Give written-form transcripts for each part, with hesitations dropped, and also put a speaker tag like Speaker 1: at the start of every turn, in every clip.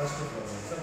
Speaker 1: First floor, sir.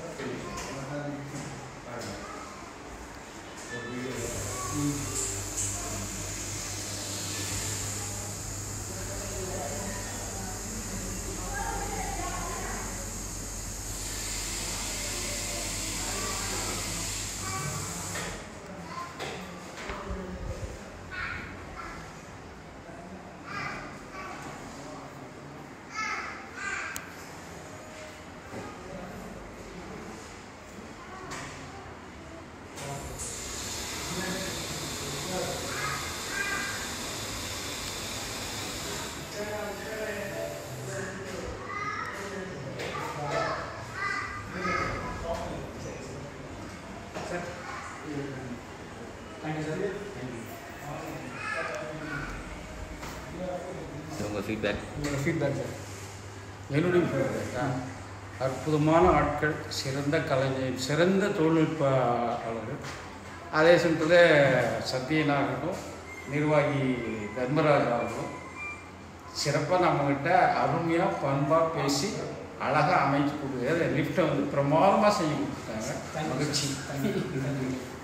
Speaker 2: feedback என்னுடைய feedback அற்புதமான ஆட்கள், சிறந்த கலைஞர், சிறந்த தொழில்நுட்பாளர்கள். அதே சமயத்தில் சத்யனாகட்டும், நிர்வாகி தர்மராஜ் ஆகட்டும் சிறப்பாக நம்மக்கிட்ட அருமையாக பண்பாக பேசி அழகாக அமைச்சு கொடுக்குறது. லிஃப்ட்டை வந்து பிரமாதமாக செஞ்சு கொடுத்துட்டாங்க. மகிழ்ச்சி.